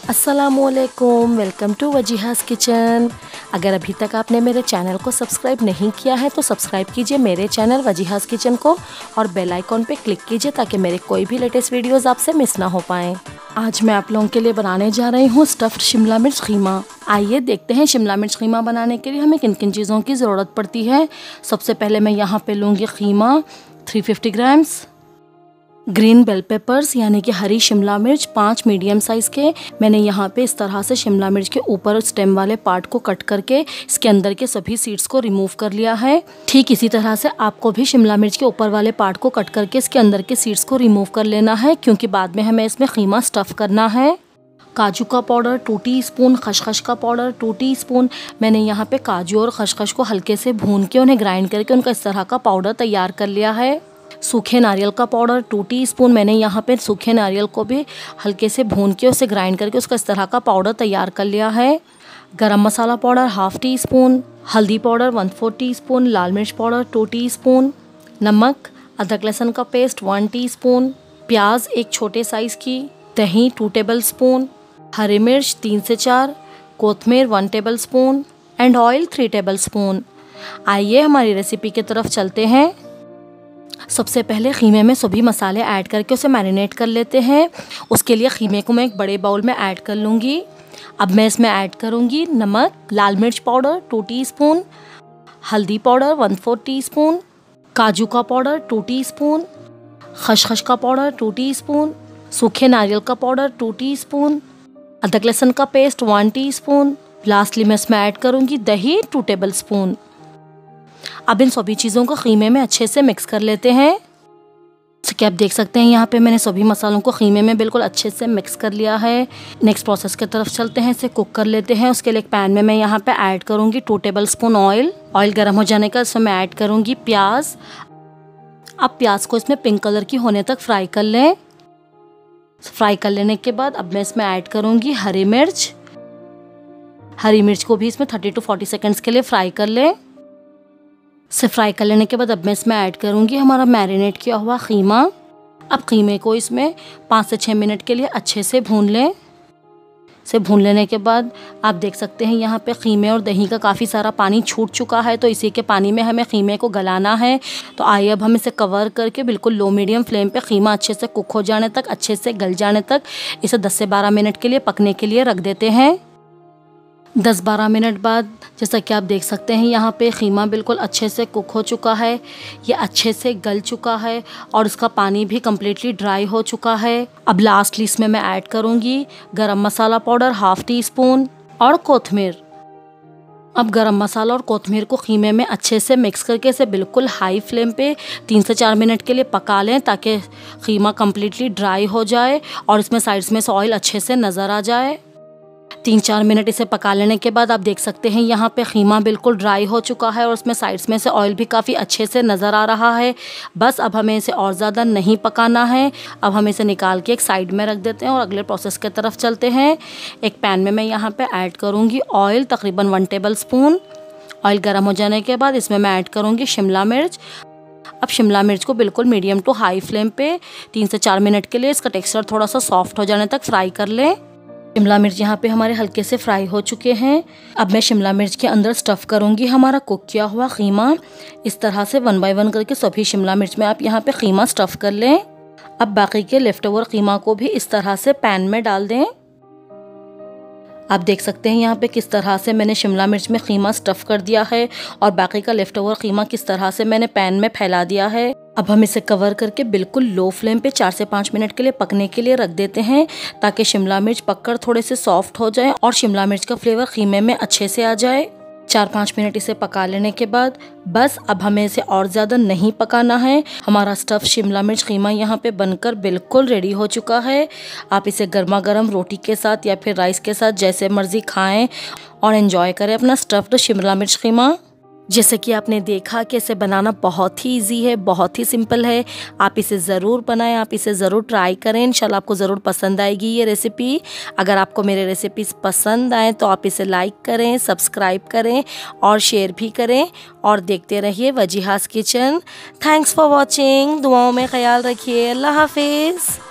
अस्सलामुअलैकुम, welcome to वजीहास kitchen. अगर अभी तक आपने मेरे चैनल को सब्सक्राइब नहीं किया है तो सब्सक्राइब कीजिए मेरे चैनल वजीहास किचन को और बेल आइकॉन पे क्लिक कीजिए ताकि मेरे कोई भी लेटेस्ट वीडियोस आपसे मिस ना हो पाएँ। आज मैं आप लोगों के लिए बनाने जा रही हूँ स्टफ्ड शिमला मिर्च कीमा। आइए देखते हैं शिमला मिर्च कीमा बनाने के लिए हमें किन किन चीज़ों की ज़रूरत पड़ती है। सबसे पहले मैं यहाँ पे लूँगी keema 350 grams, green bell peppers यानी कि हरी शिमला मिर्च 5 मीडियम साइज़ के। मैंने यहाँ पे इस तरह से शिमला मिर्च के ऊपर स्टेम वाले पार्ट को कट करके इसके अंदर के सभी सीड्स को रिमूव कर लिया है। ठीक इसी तरह से आपको भी शिमला मिर्च के ऊपर वाले पार्ट को कट करके इसके अंदर के सीड्स को रिमूव कर लेना है, क्योंकि बाद में हमें इसमें कीमा स्टफ़ करना है। काजू का पाउडर 2 टीस्पून, खसखस का पाउडर 2 टीस्पून। मैंने यहाँ पे काजू और खसखस को हल्के से भून के उन्हें ग्राइंड करके उनका इस तरह का पाउडर तैयार कर लिया है। सूखे नारियल का पाउडर 2 टीस्पून। मैंने यहाँ पे सूखे नारियल को भी हल्के से भून के उसे ग्राइंड करके उसका इस तरह का पाउडर तैयार कर लिया है। गरम मसाला पाउडर 1/2 टीस्पून, हल्दी पाउडर 1/4 टीस्पून, लाल मिर्च पाउडर 2 टीस्पून, नमक, अदरक लहसुन का पेस्ट 1 टीस्पून, प्याज एक छोटे साइज़ की, दही 2 टेबलस्पून, हरी मिर्च 3 से 4, कोतमीर 1 टेबलस्पून एंड ऑयल 3 टेबलस्पून। आइए हमारी रेसिपी की तरफ चलते हैं। सबसे पहले कीमे में सभी मसाले ऐड करके उसे मैरिनेट कर लेते हैं। उसके लिए कीमे को मैं एक बड़े बाउल में ऐड कर लूँगी। अब मैं इसमें ऐड करूँगी नमक, लाल मिर्च पाउडर 2 टीस्पून, हल्दी पाउडर 1/4 टीस्पून, काजू का पाउडर 2 टीस्पून, खसखस का पाउडर 2 टीस्पून, सूखे नारियल का पाउडर 2 टीस्पून, अदरक लहसुन का पेस्ट 1 टीस्पून। लास्टली मैं इसमें ऐड करूँगी दही 2 टेबलस्पून। अब इन सभी चीज़ों को कीमे में अच्छे से मिक्स कर लेते हैं। जैसे कि आप देख सकते हैं यहाँ पे मैंने सभी मसालों को कीमे में बिल्कुल अच्छे से मिक्स कर लिया है। नेक्स्ट प्रोसेस की तरफ चलते हैं, इसे कुक कर लेते हैं। उसके लिए एक पैन में मैं यहाँ पे ऐड करूँगी 2 टेबलस्पून ऑयल। ऑयल गर्म हो जाने का इसमें मैं ऐड करूँगी प्याज। अब प्याज को इसमें पिंक कलर की होने तक फ्राई कर लें। फ्राई कर लेने के बाद अब मैं इसमें ऐड करूँगी हरी मिर्च। हरी मिर्च को भी इसमें 30 to 40 सेकेंड्स के लिए फ्राई कर लें। से फ्राई कर लेने के बाद अब मैं इसमें ऐड करूँगी हमारा मैरिनेट किया हुआ कीमा। अब कीमे को इसमें 5 से 6 मिनट के लिए अच्छे से भून लें। से भून लेने के बाद आप देख सकते हैं यहाँ पे कीमे और दही का काफ़ी सारा पानी छूट चुका है, तो इसी के पानी में हमें कीमे को गलाना है। तो आइए अब हम इसे कवर करके बिल्कुल लो मीडियम फ्लेम पे कीमा अच्छे से कुक हो जाने तक, अच्छे से गल जाने तक इसे 10 से 12 मिनट के लिए पकने के लिए रख देते हैं। 10-12 मिनट बाद जैसा कि आप देख सकते हैं यहाँ पे कीमा बिल्कुल अच्छे से कुक हो चुका है, ये अच्छे से गल चुका है और इसका पानी भी कम्प्लीटली ड्राई हो चुका है। अब लास्टली इसमें मैं ऐड करूँगी गरम मसाला पाउडर 1/2 टीस्पून और कोतमीर। अब गरम मसाला और कोतमीर को कीमे में अच्छे से मिक्स करके इसे बिल्कुल हाई फ्लेम पे 3 से 4 मिनट के लिए पका लें, ताकि कीमा कम्प्लीटली ड्राई हो जाए और इसमें साइड्स में से ऑयल अच्छे से नज़र आ जाए। 3-4 मिनट इसे पका लेने के बाद आप देख सकते हैं यहाँ पे कीमा बिल्कुल ड्राई हो चुका है और उसमें साइड्स में से ऑयल भी काफ़ी अच्छे से नज़र आ रहा है। बस अब हमें इसे और ज़्यादा नहीं पकाना है। अब हम इसे निकाल के एक साइड में रख देते हैं और अगले प्रोसेस की तरफ चलते हैं। एक पैन में मैं यहाँ पे ऐड करूँगी ऑयल तकरीबन 1 टेबलस्पून। ऑयल गर्म हो जाने के बाद इसमें मैं ऐड करूँगी शिमला मिर्च। अब शिमला मिर्च को बिल्कुल मीडियम टू हाई फ्लेम पे 3 से 4 मिनट के लिए इसका टेक्सचर थोड़ा सा सॉफ्ट हो जाने तक फ्राई कर लें। शिमला मिर्च यहाँ पे हमारे हल्के से फ्राई हो चुके हैं। अब मैं शिमला मिर्च के अंदर स्टफ़ करूँगी हमारा कुक किया हुआ कीमा। इस तरह से 1 बाय 1 करके सभी शिमला मिर्च में आप यहाँ पे कीमा स्टफ़ कर लें। अब बाकी के लेफ्ट ओवर कीमा को भी इस तरह से पैन में डाल दें। आप देख सकते हैं यहाँ पे किस तरह से मैंने शिमला मिर्च में कीमा स्टफ़ कर दिया है और बाकी का लेफ्ट ओवर कीमा किस तरह से मैंने पैन में फैला दिया है। अब हम इसे कवर करके बिल्कुल लो फ्लेम पे 4 से 5 मिनट के लिए पकने के लिए रख देते हैं, ताकि शिमला मिर्च पककर थोड़े से सॉफ्ट हो जाए और शिमला मिर्च का फ्लेवर कीमे में अच्छे से आ जाए। 4-5 मिनट इसे पका लेने के बाद बस अब हमें इसे और ज़्यादा नहीं पकाना है। हमारा स्टफ़ शिमला मिर्च कीमा यहाँ पे बनकर बिल्कुल रेडी हो चुका है। आप इसे गर्मा गर्म रोटी के साथ या फिर राइस के साथ जैसे मर्ज़ी खाएं और एंजॉय करें अपना स्टफ़्ड शिमला मिर्च कीमा। जैसे कि आपने देखा कि इसे बनाना बहुत ही इजी है, बहुत ही सिंपल है। आप इसे ज़रूर बनाएं, आप इसे ज़रूर ट्राई करें। इंशाल्लाह आपको ज़रूर पसंद आएगी ये रेसिपी। अगर आपको मेरे रेसिपीज़ पसंद आए तो आप इसे लाइक करें, सब्सक्राइब करें और शेयर भी करें और देखते रहिए Wajiha's kitchen. Thanks for watching. दुआओं में ख्याल रखिए। अल्लाह हाफिज़।